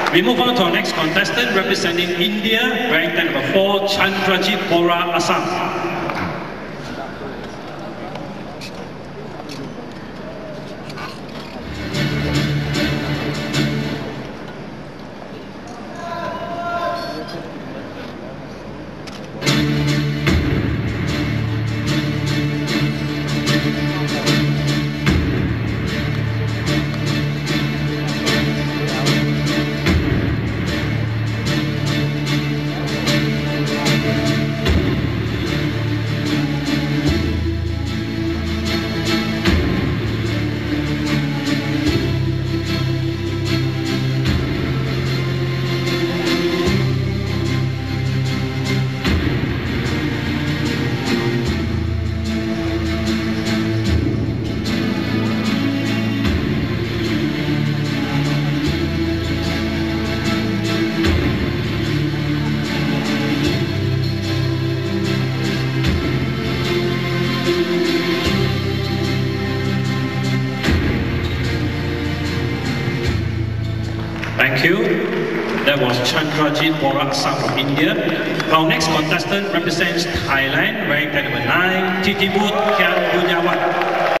We move on to our next contestant representing India, wearing tag number 4, Chandrajit Bora, Assam. Thank you. That was Chandrajit Bora, Assam from India. Our next contestant represents Thailand, wearing tag number 9, Titibut Kian Bunyawan.